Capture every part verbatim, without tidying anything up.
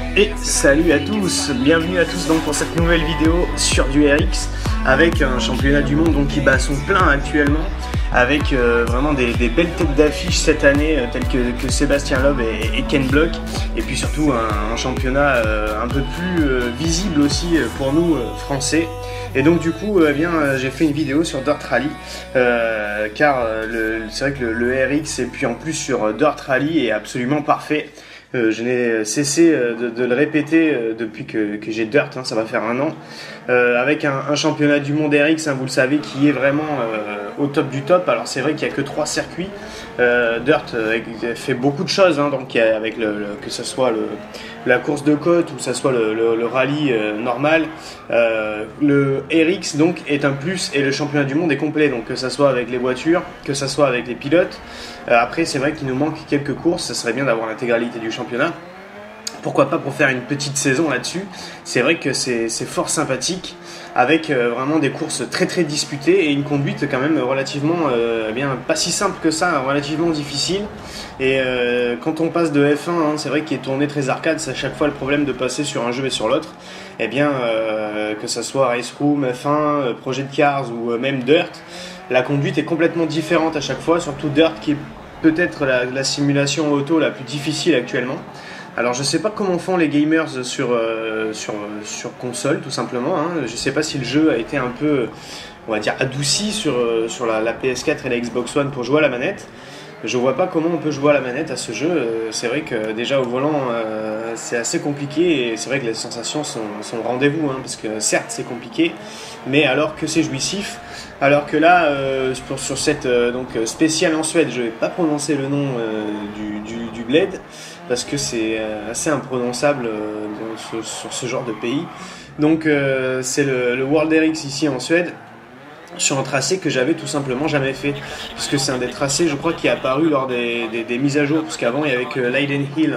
Et salut à tous, bienvenue à tous donc pour cette nouvelle vidéo sur du R X avec un championnat du monde donc qui bat son plein actuellement, avec euh, vraiment des, des belles têtes d'affiche cette année euh, telles que, que Sébastien Loeb et, et Ken Block, et puis surtout un, un championnat euh, un peu plus euh, visible aussi pour nous euh, français. Et donc du coup euh, eh bien euh, j'ai fait une vidéo sur Dirt Rally euh, car euh, c'est vrai que le, le R X et puis en plus sur Dirt Rally est absolument parfait. Euh, je n'ai cessé de, de le répéter euh, depuis que, que j'ai Dirt, hein, ça va faire un an, euh, avec un, un championnat du monde R X, hein, vous le savez, qui est vraiment euh, au top du top. Alors c'est vrai qu'il n'y a que trois circuits. euh, Dirt euh, fait beaucoup de choses, hein, donc avec le, le, que ce soit le, la course de côte ou que ce soit le, le, le rallye euh, normal. Euh, le R X donc est un plus et le championnat du monde est complet, donc que ce soit avec les voitures, que ce soit avec les pilotes. Euh, après c'est vrai qu'il nous manque quelques courses, ça serait bien d'avoir l'intégralité du championnat. Pourquoi pas pour faire une petite saison là-dessus. C'est vrai que c'est fort sympathique, avec euh, vraiment des courses très très disputées et une conduite quand même relativement, euh, eh bien pas si simple que ça, relativement difficile. Et euh, quand on passe de F un, hein, c'est vrai qu'il est tourné très arcade, c'est à chaque fois le problème de passer sur un jeu et sur l'autre. Et eh bien euh, que ça soit Race Room, F un, euh, Project Cars ou euh, même Dirt, la conduite est complètement différente à chaque fois, surtout Dirt qui est peut-être la, la simulation auto la plus difficile actuellement. Alors je sais pas comment font les gamers sur, euh, sur, sur console tout simplement, hein. Je sais pas si le jeu a été un peu, on va dire, adouci sur, sur la, la P S quatre et la Xbox One pour jouer à la manette. Je vois pas comment on peut jouer à la manette à ce jeu. C'est vrai que déjà au volant euh, c'est assez compliqué, et c'est vrai que les sensations sont, sont au rendez-vous, hein, parce que certes c'est compliqué, mais alors que c'est jouissif. Alors que là, euh, sur, sur cette euh, donc, spéciale en Suède, je vais pas prononcer le nom euh, du, du, du bled, parce que c'est euh, assez imprononçable euh, sur, sur ce genre de pays. Donc euh, c'est le, le World R X ici en Suède, sur un tracé que j'avais tout simplement jamais fait, puisque c'est un des tracés, je crois, qui est apparu lors des, des, des mises à jour, parce qu'avant il y avait que Leiden Hill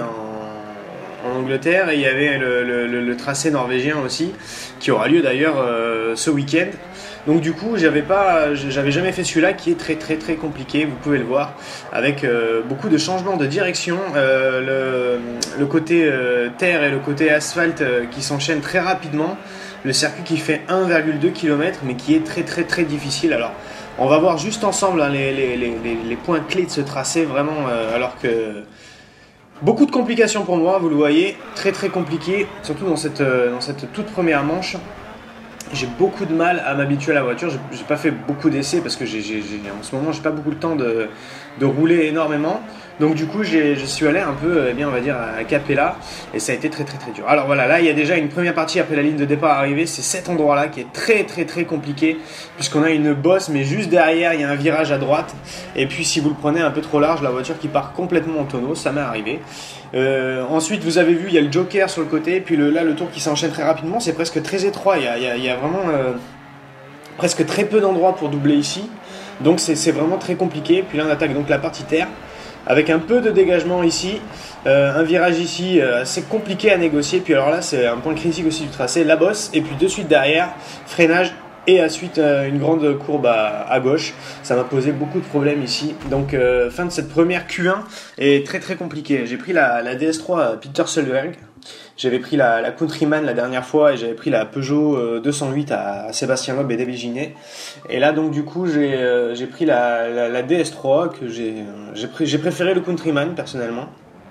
en, en Angleterre, et il y avait le, le, le, le tracé norvégien aussi, qui aura lieu d'ailleurs euh, ce week-end. Donc du coup, j'avais pas, j'avais jamais fait celui-là, qui est très très très compliqué. Vous pouvez le voir, avec euh, beaucoup de changements de direction, euh, le, le côté euh, terre et le côté asphalte euh, qui s'enchaînent très rapidement. Le circuit qui fait un virgule deux kilomètres, mais qui est très très très difficile. Alors, on va voir juste ensemble, hein, les, les, les, les points clés de ce tracé, vraiment, euh, alors que beaucoup de complications pour moi, vous le voyez, très très compliqué, surtout dans cette, euh, dans cette toute première manche. J'ai beaucoup de mal à m'habituer à la voiture. J'ai pas fait beaucoup d'essais parce que j'ai, j'ai, j'ai, en ce moment j'ai pas beaucoup le temps de, de rouler énormément. Donc du coup je suis allé un peu, eh bien, on va dire, à capella, et ça a été très très très dur. Alors voilà, là il y a déjà une première partie après la ligne de départ arrivée. C'est cet endroit là qui est très très très compliqué, puisqu'on a une bosse, mais juste derrière il y a un virage à droite, et puis si vous le prenez un peu trop large, la voiture qui part complètement en tonneau, ça m'est arrivé. Euh, ensuite vous avez vu, il y a le joker sur le côté, et puis le, là le tour qui s'enchaîne très rapidement, c'est presque très étroit, il y a, il y a, il y a vraiment euh, presque très peu d'endroits pour doubler ici, donc c'est vraiment très compliqué. Puis là on attaque donc la partie terre, avec un peu de dégagement ici, euh, un virage ici euh, assez compliqué à négocier. Puis alors là c'est un point critique aussi du tracé, la bosse, et puis de suite derrière, freinage, et ensuite euh, une grande courbe à, à gauche. Ça m'a posé beaucoup de problèmes ici. Donc euh, fin de cette première Q un est très très compliquée. J'ai pris la, la D S trois Peter Solberg, j'avais pris la, la Countryman la dernière fois, et j'avais pris la Peugeot euh, deux cent huit à, à Sébastien Loeb et David Ginet. Et là donc du coup j'ai euh, j'ai pris la, la, la D S trois, que j'ai euh, j'ai préféré le Countryman personnellement.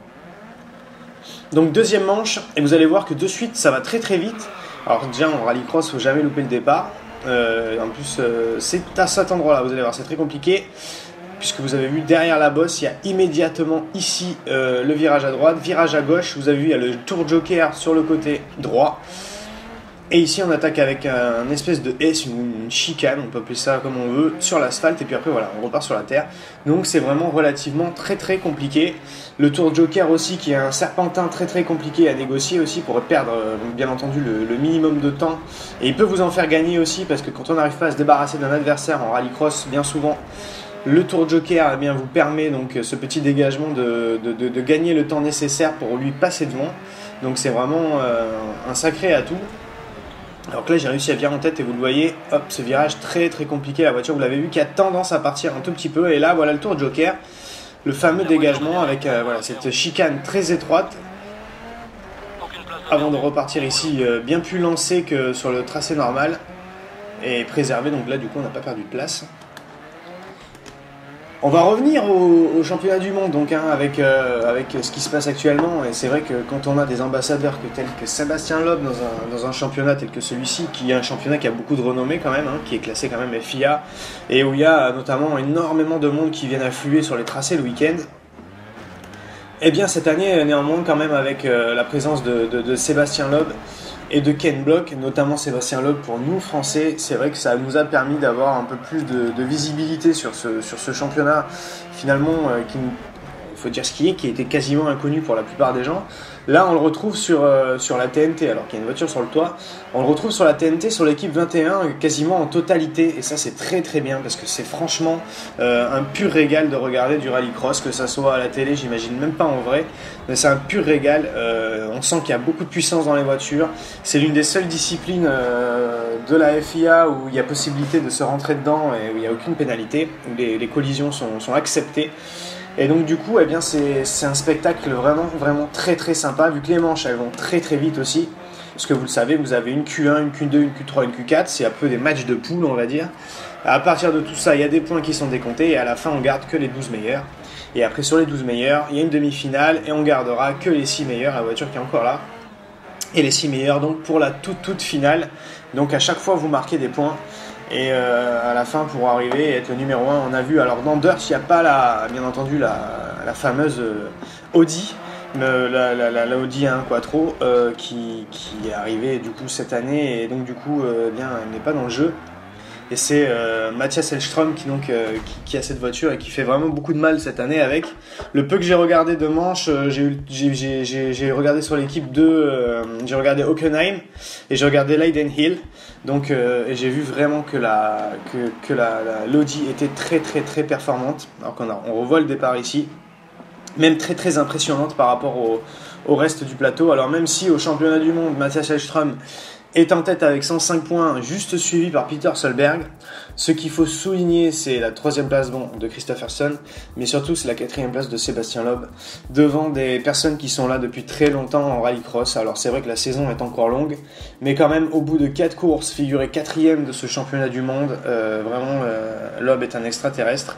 Donc deuxième manche, et vous allez voir que de suite ça va très très vite. Alors déjà en rallycross, faut jamais louper le départ. Euh, en plus euh, c'est à cet endroit là, vous allez voir, c'est très compliqué, puisque vous avez vu derrière la bosse, il y a immédiatement ici euh, le virage à droite, virage à gauche, vous avez vu il y a le tour joker sur le côté droit, et ici on attaque avec un, un espèce de S, une, une chicane, on peut appeler ça comme on veut, sur l'asphalte, et puis après voilà, on repart sur la terre. Donc c'est vraiment relativement très très compliqué. Le tour joker aussi, qui est un serpentin très très compliqué à négocier aussi, pour perdre bien entendu le, le minimum de temps, et il peut vous en faire gagner aussi, parce que quand on n'arrive pas à se débarrasser d'un adversaire en rallycross, bien souvent le tour joker, eh bien, vous permet donc ce petit dégagement de, de, de, de gagner le temps nécessaire pour lui passer devant. Donc c'est vraiment euh, un sacré atout. Alors que là j'ai réussi à virer en tête, et vous le voyez, hop, ce virage très très compliqué, la voiture, vous l'avez vu, qui a tendance à partir un tout petit peu, et là voilà le tour joker, le fameux dégagement avec euh, voilà, cette chicane très étroite. avant de repartir ici euh, bien plus lancé que sur le tracé normal et préservé, donc là du coup on n'a pas perdu de place. On va revenir au, au championnat du monde donc hein, avec, euh, avec ce qui se passe actuellement, et c'est vrai que quand on a des ambassadeurs que, tels que Sébastien Loeb dans un, dans un championnat tel que celui-ci, qui est un championnat qui a beaucoup de renommée quand même, hein, qui est classé quand même F I A, et où il y a notamment énormément de monde qui viennent affluer sur les tracés le week-end, et bien cette année néanmoins quand même avec euh, la présence de, de, de Sébastien Loeb et de Ken Block, notamment Sébastien Loeb pour nous Français, c'est vrai que ça nous a permis d'avoir un peu plus de, de visibilité sur ce, sur ce championnat finalement euh, qui, il faut dire ce qui est, qui était quasiment inconnu pour la plupart des gens. Là on le retrouve sur, euh, sur la T N T, alors qu'il y a une voiture sur le toit, on le retrouve sur la T N T sur l'équipe vingt et un quasiment en totalité, et ça c'est très très bien parce que c'est franchement euh, un pur régal de regarder du rallycross, que ça soit à la télé, j'imagine même pas en vrai, mais c'est un pur régal. Euh, on sent qu'il y a beaucoup de puissance dans les voitures, c'est l'une des seules disciplines euh, de la F I A où il y a possibilité de se rentrer dedans et où il n'y a aucune pénalité, où les, les collisions sont, sont acceptées. Et donc du coup, eh bien, c'est, c'est un spectacle vraiment, vraiment très très sympa, vu que les manches elles vont très très vite aussi. Parce que vous le savez, vous avez une Q un, une Q deux, une Q trois, une Q quatre, c'est un peu des matchs de poules on va dire. À partir de tout ça, il y a des points qui sont décomptés et à la fin on garde que les douze meilleurs. Et après sur les douze meilleurs, il y a une demi-finale et on gardera que les six meilleurs, la voiture qui est encore là. Et les six meilleurs donc pour la toute toute finale. Donc à chaque fois vous marquez des points. Et euh, à la fin, pour arriver et être le numéro un, on a vu, alors dans Dirt, il n'y a pas la, bien entendu la, la fameuse euh, Audi, euh, la, la, la, la Audi A un Quattro, euh, qui, qui est arrivée du coup cette année, et donc du coup, euh, bien, elle n'est pas dans le jeu. Et c'est euh, Mathias Hellström qui, donc, euh, qui, qui a cette voiture et qui fait vraiment beaucoup de mal cette année avec. Le peu que j'ai regardé de manches, euh, j'ai, j'ai, j'ai, j'ai regardé sur l'équipe deux, euh, j'ai regardé Hockenheim et j'ai regardé Leidenhill. Donc, euh, et j'ai vu vraiment que la que, que la, la l'Audi était très très très performante. Alors qu'on a, on revoit le départ ici, même très très impressionnante par rapport au, au reste du plateau. Alors même si au championnat du monde, Mathias Hellström est en tête avec cent cinq points, juste suivi par Peter Solberg. Ce qu'il faut souligner, c'est la troisième place bon, de Kristoffersson, mais surtout c'est la quatrième place de Sébastien Loeb, devant des personnes qui sont là depuis très longtemps en rallycross. Alors c'est vrai que la saison est encore longue, mais quand même au bout de quatre courses, figurer quatrième de ce championnat du monde, euh, vraiment euh, Loeb est un extraterrestre.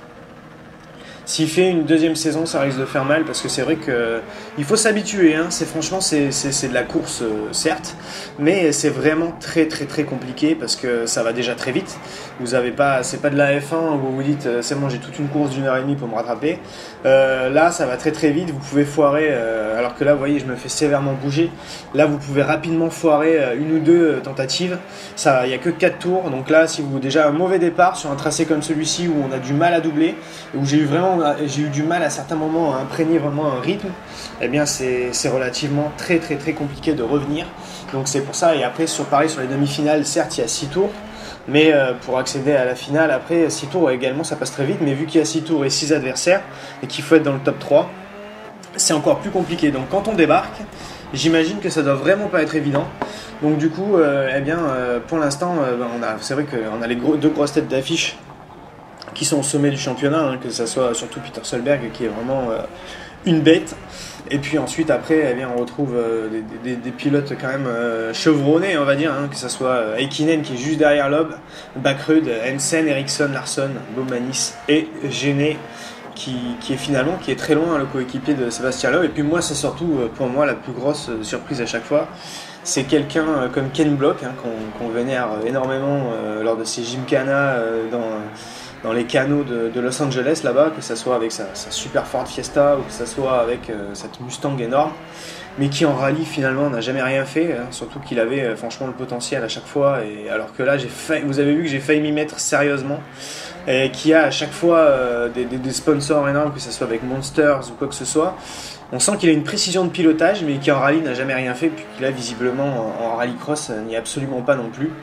S'il fait une deuxième saison, ça risque de faire mal parce que c'est vrai que il faut s'habituer. Hein. C'est franchement, c'est, c'est, c'est de la course, euh, certes, mais c'est vraiment très très très compliqué parce que ça va déjà très vite. Vous avez pas, c'est pas de la F un où vous vous dites euh, c'est bon, j'ai toute une course d'une heure et demie pour me rattraper. Euh, là, ça va très très vite. Vous pouvez foirer, euh, alors que là, vous voyez, je me fais sévèrement bouger. Là, vous pouvez rapidement foirer euh, une ou deux euh, tentatives. Ça, il y a que quatre tours. Donc là, si vous déjà un mauvais départ sur un tracé comme celui-ci où on a du mal à doubler, où j'ai eu vraiment j'ai eu du mal à certains moments à imprégner vraiment un rythme, eh bien c'est, c'est relativement très très très compliqué de revenir. Donc c'est pour ça, et après sur pareil sur les demi-finales, certes il y a six tours, mais euh, pour accéder à la finale, après six tours également ça passe très vite, mais vu qu'il y a six tours et six adversaires, et qu'il faut être dans le top trois, c'est encore plus compliqué. Donc quand on débarque, j'imagine que ça doit vraiment pas être évident. Donc du coup, euh, eh bien euh, pour l'instant, euh, on a, c'est vrai qu'on a les gros, deux grosses têtes d'affiche qui sont au sommet du championnat, hein, que ce soit surtout Peter Solberg qui est vraiment euh, une bête. Et puis ensuite après eh bien, on retrouve euh, des, des, des pilotes quand même euh, chevronnés on va dire, hein, que ce soit euh, Heikkinen qui est juste derrière Loeb, Backrud, Hansen, Ericsson, Larsson, Bowmanis et Gené qui, qui est finalement qui est très loin, hein, le coéquipier de Sébastien Loeb. Et puis moi c'est surtout euh, pour moi la plus grosse euh, surprise à chaque fois, c'est quelqu'un euh, comme Ken Block, hein, qu'on, qu'on vénère énormément euh, lors de ses gymkhana euh, dans dans les canaux de, de Los Angeles là-bas, que ce soit avec sa, sa super Ford Fiesta ou que ce soit avec euh, cette Mustang énorme, mais qui en rallye finalement n'a jamais rien fait, hein, surtout qu'il avait euh, franchement le potentiel à chaque fois, et alors que là j'ai failli, vous avez vu que j'ai failli m'y mettre sérieusement, et qui a à chaque fois euh, des, des, des sponsors énormes, que ce soit avec Monsters ou quoi que ce soit. On sent qu'il a une précision de pilotage, mais qui en rallye n'a jamais rien fait, puis qu'il a visiblement en, en rallycross n'y est absolument pas non plus.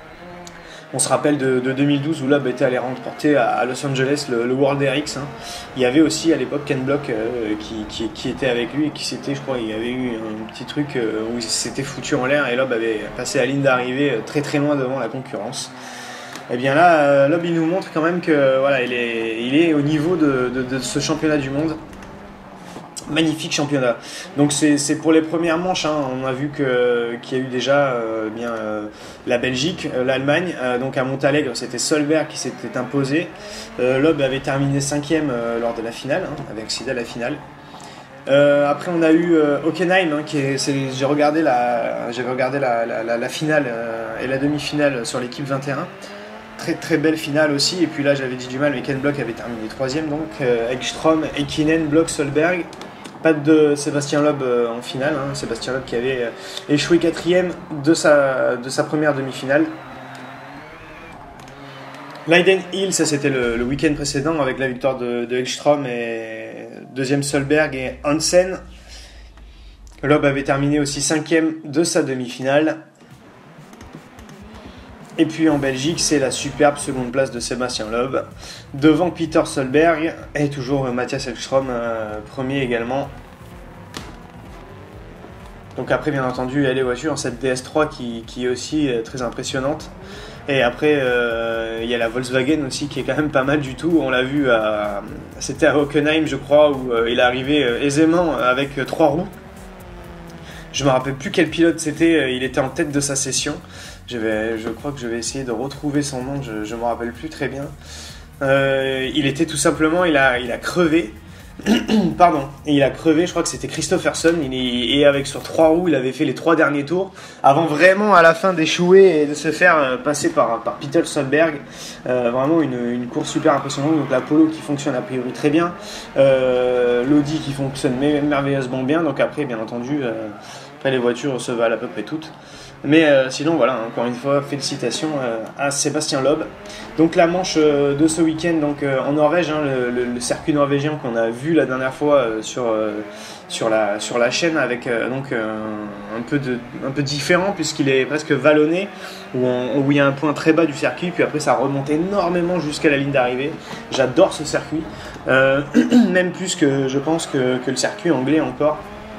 On se rappelle de, de deux mille douze où Loeb était allé remporter à, à Los Angeles le, le World R X. Hein. Il y avait aussi à l'époque Ken Block euh, qui, qui, qui était avec lui et qui s'était, je crois, il y avait eu un petit truc euh, où il s'était foutu en l'air et Loeb avait passé la ligne d'arrivée très très loin devant la concurrence. Et bien là, euh, Loeb il nous montre quand même que voilà, il est, il est au niveau de, de, de ce championnat du monde. Magnifique championnat. Donc c'est pour les premières manches, hein. On a vu que qu'il y a eu déjà euh, bien euh, la Belgique, euh, l'Allemagne. Euh, donc à Montalegre, c'était Solberg qui s'était imposé. Euh, Loeb avait terminé cinquième euh, lors de la finale, hein, avec Sida la finale. Euh, après on a eu euh, Hockenheim, hein, qui est, j'ai regardé la, j'ai regardé la, la, la, la finale euh, et la demi-finale sur l'équipe vingt et un. Très très belle finale aussi. Et puis là j'avais dit du mal, mais Ken Block avait terminé troisième, donc euh, Ekström, Heikkinen, Block, Solberg. Pas de Sébastien Loeb en finale, hein. Sébastien Loeb qui avait échoué quatrième de sa, de sa première demi-finale. Leiden Hill, ça c'était le, le week-end précédent avec la victoire de, de Ekström et deuxième Solberg et Hansen. Loeb avait terminé aussi cinquième de sa demi-finale. Et puis en Belgique, c'est la superbe seconde place de Sébastien Loeb, devant Peter Solberg et toujours Mathias Ekström, euh, premier également. Donc après, bien entendu, il y a les voitures, cette D S trois qui, qui est aussi euh, très impressionnante. Et après, euh, il y a la Volkswagen aussi qui est quand même pas mal du tout. On l'a vu, à, c'était à Hockenheim, je crois, où euh, il est arrivé euh, aisément avec euh, trois roues. Je me rappelle plus quel pilote c'était, il était en tête de sa session. Je, vais, je crois que je vais essayer de retrouver son nom, je, je me rappelle plus très bien. Euh, il était tout simplement, il a, il a crevé. Pardon, et il a crevé, je crois que c'était Christopherson. Il est, et avec sur trois roues, il avait fait les trois derniers tours avant vraiment à la fin d'échouer et de se faire passer par, par Peter Solberg. Euh, vraiment une, une course super impressionnante. Donc la Polo qui fonctionne a priori très bien, euh, l'Audi qui fonctionne merveilleusement bien. Donc après, bien entendu, euh, après les voitures se valent à peu près toutes. Mais euh, sinon, voilà, encore une fois, félicitations euh, à Sébastien Loeb. Donc la manche euh, de ce week-end donc, euh, en Norvège, hein, le, le, le circuit norvégien qu'on a vu la dernière fois euh, sur, euh, sur, la, sur la chaîne, avec euh, donc, euh, un, peu de, un peu différent puisqu'il est presque vallonné, où, on, où il y a un point très bas du circuit, puis après ça remonte énormément jusqu'à la ligne d'arrivée. J'adore ce circuit, euh, même plus que je pense que, que le circuit anglais encore.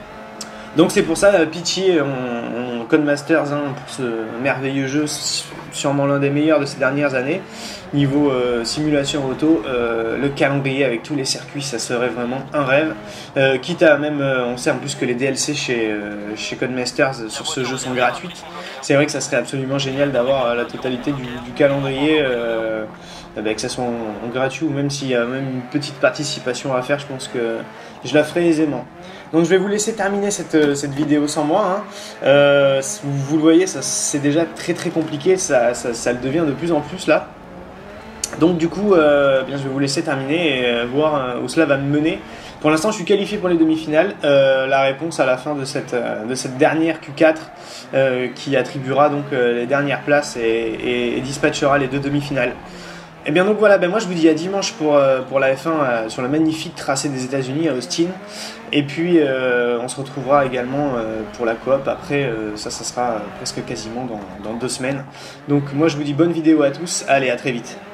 Donc c'est pour ça, pitié, on, on Codemasters, hein, pour ce merveilleux jeu, sûrement l'un des meilleurs de ces dernières années. Niveau euh, simulation auto, euh, le calendrier avec tous les circuits, ça serait vraiment un rêve. Euh, quitte à même, euh, on sait en plus que les D L C chez, euh, chez Codemasters sur ce jeu sont gratuites. C'est vrai que ça serait absolument génial d'avoir la totalité du, du calendrier, euh, que ça soit en, en gratuit, ou même s'il y a même une petite participation à faire, je pense que je la ferai aisément. Donc je vais vous laisser terminer cette, cette vidéo sans moi, hein. Euh, vous le voyez, c'est déjà très très compliqué, ça, ça, ça le devient de plus en plus là. Donc du coup, euh, bien, je vais vous laisser terminer et euh, voir euh, où cela va me mener. Pour l'instant, je suis qualifié pour les demi-finales. Euh, la réponse à la fin de cette, euh, de cette dernière Q quatre euh, qui attribuera donc euh, les dernières places et, et, et dispatchera les deux demi-finales. Et bien donc voilà, ben moi je vous dis à dimanche pour, euh, pour la F un euh, sur le magnifique tracé des États-Unis à Austin. Et puis euh, on se retrouvera également euh, pour la coop. Après, euh, ça, ça sera presque quasiment dans, dans deux semaines. Donc moi je vous dis bonne vidéo à tous. Allez, à très vite.